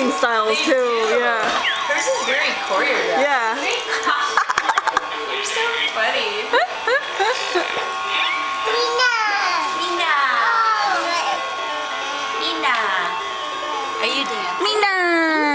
dancing styles too. Yeah. Hers is very choreographed. Yeah. You're so funny. Mina. Are you dancing? Mina.